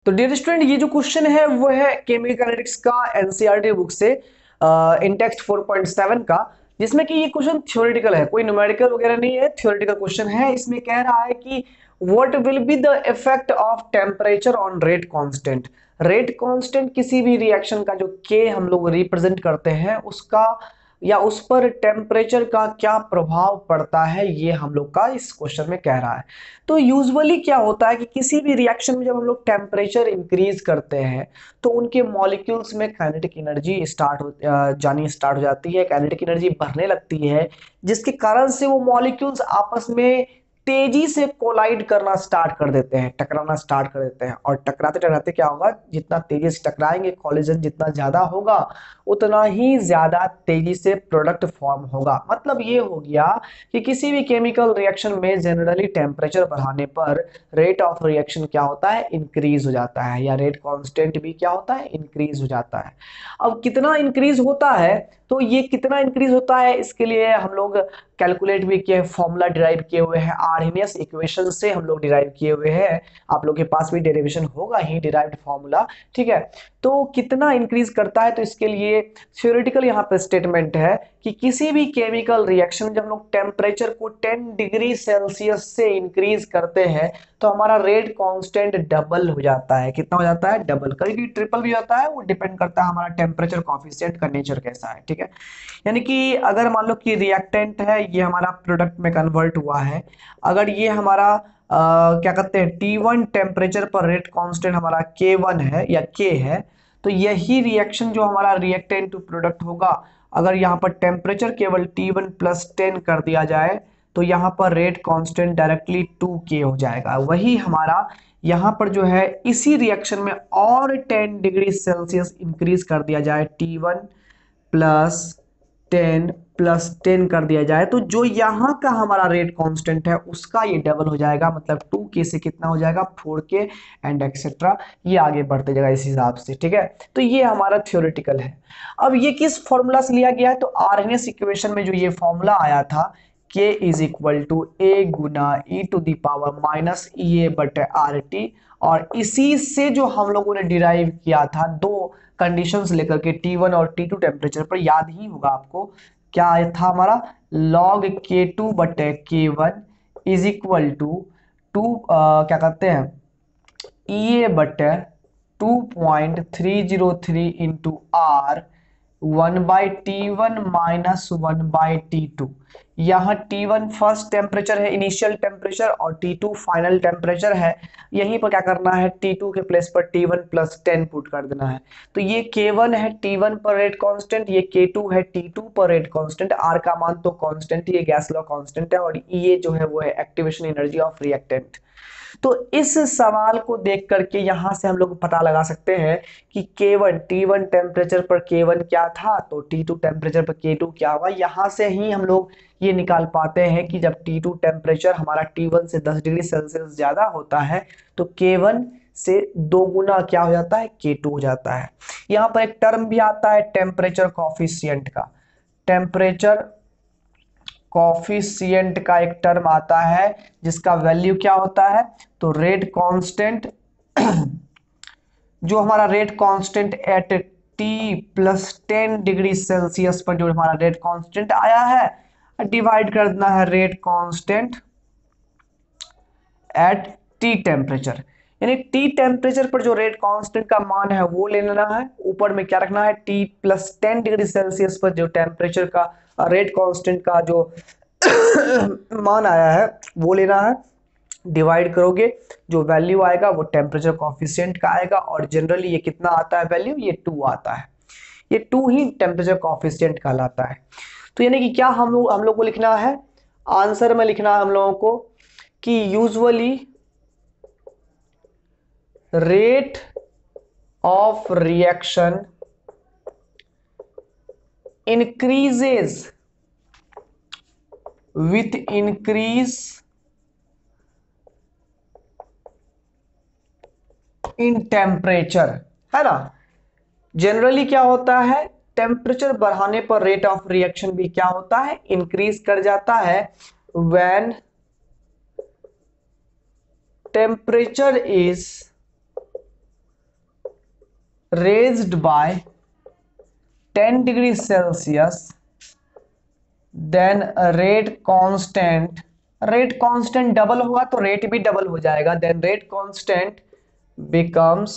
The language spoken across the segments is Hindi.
तो डियर स्टूडेंट, ये जो क्वेश्चन है वो है केमिकल काइनेटिक्स का एनसीईआरटी बुक से इन टेक्स्ट 4.7 का, जिसमें कि ये क्वेश्चन थ्योरेटिकल है, कोई न्यूमेरिकल वगैरह नहीं है, थ्योरेटिकल क्वेश्चन है। इसमें कह रहा है कि what will be the effect of temperature on rate constant. Rate constant किसी भी रिएक्शन का जो के हम लोग रिप्रेजेंट करते हैं उसका या उस पर टेम्परेचर का क्या प्रभाव पड़ता है, ये हम लोग का इस क्वेश्चन में कह रहा है। तो यूजुअली क्या होता है कि किसी भी रिएक्शन में जब हम लोग टेम्परेचर इंक्रीज करते हैं तो उनके मॉलिक्यूल्स में काइनेटिक एनर्जी जानी स्टार्ट हो जाती है, काइनेटिक एनर्जी बढ़ने लगती है, जिसके कारण से वो मॉलिक्यूल्स आपस में तेजी से कोलाइड करना स्टार्ट कर देते हैं, टकराना स्टार्ट कर देते हैं। और टकराते टकराते क्या होगा, जितना तेजी से टकराएंगे, कॉलिजन जितना ज्यादा होगा उतना ही ज्यादा तेजी से प्रोडक्ट फॉर्म होगा। मतलब ये हो गया कि किसी भी केमिकल रिएक्शन में जनरली टेम्परेचर बढ़ाने पर रेट ऑफ रिएक्शन क्या होता है, इंक्रीज हो जाता है, या रेट कांस्टेंट भी क्या होता है, इंक्रीज हो जाता है। अब कितना इंक्रीज होता है, तो ये कितना इंक्रीज होता है इसके लिए हम लोग कैलकुलेट भी किए, फॉर्मूला डिराइव किए हुए हैं, आर्हेनियस इक्वेशन से हम लोग डिराइव किए हुए हैं। आप लोग के पास भी डेरिवेशन होगा ही, डिराइव्ड फॉर्मूला, ठीक है। तो कितना इंक्रीज करता है, तो इसके लिए थ्योरेटिकल यहाँ पे स्टेटमेंट है कि किसी भी केमिकल रिएक्शन में जब हम लोग टेम्परेचर को 10 डिग्री सेल्सियस से इंक्रीज करते हैं तो हमारा रेट कांस्टेंट डबल हो जाता है। कितना हो जाता है, डबल, कभी भी ट्रिपल भी होता है, वो डिपेंड करता है हमारा टेम्परेचर कॉफिशिएंट का नेचर कैसा है, ठीक है। यानी कि अगर मान लो कि रिएक्टेंट है, ये हमारा प्रोडक्ट में कन्वर्ट हुआ है, अगर ये हमारा क्या कहते हैं T1 टेम्परेचर पर रेट कांस्टेंट हमारा K1 है या K है, तो यही रिएक्शन जो हमारा रिएक्टेंट टू प्रोडक्ट होगा, अगर यहाँ पर टेम्परेचर केवल T1 प्लस 10 कर दिया जाए तो यहाँ पर रेट कांस्टेंट डायरेक्टली 2K हो जाएगा। वही हमारा यहाँ पर जो है इसी रिएक्शन में और 10 डिग्री सेल्सियस इंक्रीज कर दिया जाए, T1 प्लस 10 प्लस 10 कर दिया जाए, तो जो यहाँ का हमारा रेट कांस्टेंट है उसका ये डबल हो जाएगा, मतलब 2K से कितना हो जाएगा, 4K एंड एक्सेट्रा, ये आगे बढ़ते जाएगा इस हिसाब से, ठीक है। तो ये हमारा थ्योरेटिकल है। अब ये किस फॉर्मूला से लिया गया है, तो आरएनएस इक्वेशन में जो ये फॉर्मूला आया था K is equal to A गुना e to the power minus E A बटे आर टी, और इसी से जो हम लोगों ने डिराइव किया था दो कंडीशंस लेकर के T1 और T2 टेम्परेचर पर, याद ही होगा आपको क्या था हमारा, log K2 बटे K1 is equal to to क्या कहते हैं ई ए बटे 2.303 into are 1/T1 minus 1/T2। यहाँ T1 फर्स्ट टेम्परेचर है, इनिशियल टेम्परेचर, और T2 फाइनल टेम्परेचर है। यहीं पर क्या करना है, T2 के प्लेस पर T1 प्लस 10 पुट कर देना है। तो ये K1 है T1 पर रेट कांस्टेंट, ये K2 है T2 पर रेट कांस्टेंट, R का मान तो कांस्टेंट ही है, गैस लॉ कांस्टेंट है, और ये जो है वो है एक्टिवेशन एनर्जी ऑफ रिएक्टेंट। तो इस सवाल को देख करके यहां से हम लोग पता लगा सकते हैं कि K1 T1 टेम्परेचर पर K1 क्या था, तो T2 टेम्परेचर पर K2 क्या हुआ। यहां से ही हम लोग ये निकाल पाते हैं कि जब T2 टेम्परेचर हमारा T1 से 10 डिग्री सेल्सियस ज्यादा होता है तो K1 से दो गुना क्या हो जाता है, K2 हो जाता है। यहां पर एक टर्म भी आता है टेम्परेचर कॉफिशिएंट का, टेम्परेचर कॉफिशिएंट का एक टर्म आता है जिसका वैल्यू क्या होता है, तो रेट कांस्टेंट जो हमारा rate constant at T plus 10 degree Celsius पर जो हमारा रेट कांस्टेंट आया है, डिवाइड कर देना है rate constant at T temperature. यानी टी टेम्परेचर पर जो रेट कांस्टेंट का मान है वो ले लेना है, ऊपर में क्या रखना है, टी प्लस 10 डिग्री सेल्सियस पर जो टेम्परेचर का रेट कांस्टेंट का जो मान आया है वो लेना है, डिवाइड करोगे, जो वैल्यू आएगा वो टेम्परेचर कॉफिशिएंट का आएगा, और जनरली ये कितना आता है वैल्यू, ये 2 आता है, ये 2 ही टेम्परेचर कॉफिशिएंट कहलाता है। तो यानी कि क्या हम लोग को लिखना है, आंसर में लिखना है हम लोगों को कि usually rate of reaction increases with increase in temperature, है ना। जनरली क्या होता है, टेम्परेचर बढ़ाने पर रेट ऑफ रिएक्शन भी क्या होता है, इंक्रीज कर जाता है। When temperature is raised by 10 degree Celsius then rate constant double हुआ तो रेट भी डबल हो जाएगा, then rate constant becomes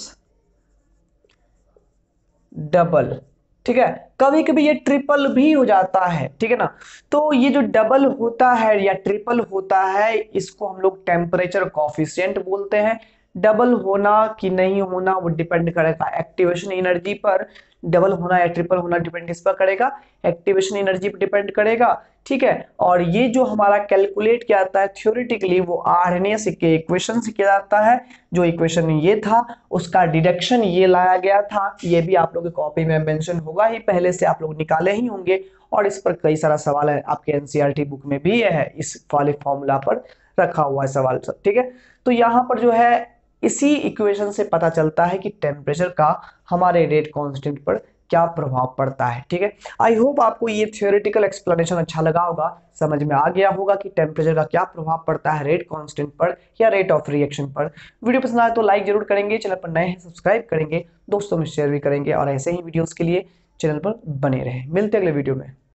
double. ठीक है, कभी कभी ये ट्रिपल भी हो जाता है, ठीक है ना। तो ये जो डबल होता है या ट्रिपल होता है इसको हम लोग टेम्परेचर कॉफिशिएंट बोलते हैं। डबल होना कि नहीं होना वो डिपेंड करेगा एक्टिवेशन एनर्जी पर। डबल होना या ट्रिपल होना डिपेंड किस पर करेगा, एक्टिवेशन एनर्जी पर डिपेंड करेगा। ठीक है, और ये जो हमारा कैलकुलेट किया जाता है थ्योरेटिकली वो आर्हेनियस के इक्वेशन से किया जाता है। जो इक्वेशन ये था उसका डिडक्शन ये लाया गया था, ये भी आप लोगों की कॉपी में मेंशन होगा ही, पहले से आप लोग निकाले ही होंगे। और इस पर कई सारा सवाल है, आपके एनसीईआरटी बुक में भी है, इस वाले फॉर्मूला पर रखा हुआ है सवाल सब। ठीक है, तो यहाँ पर जो है इसी इक्वेशन से पता चलता है कि टेम्परेचर का हमारे रेट कांस्टेंट पर क्या प्रभाव पड़ता है। ठीक है, आई होप आपको ये थियोरेटिकल एक्सप्लेनेशन अच्छा लगा होगा, समझ में आ गया होगा कि टेम्परेचर का क्या प्रभाव पड़ता है रेट कांस्टेंट पर या रेट ऑफ रिएक्शन पर। वीडियो पसंद आए तो लाइक जरूर करेंगे, चैनल पर नए हैं सब्सक्राइब करेंगे, दोस्तों में शेयर भी करेंगे और ऐसे ही वीडियोस के लिए चैनल पर बने रहें। मिलते हैं अगले वीडियो में।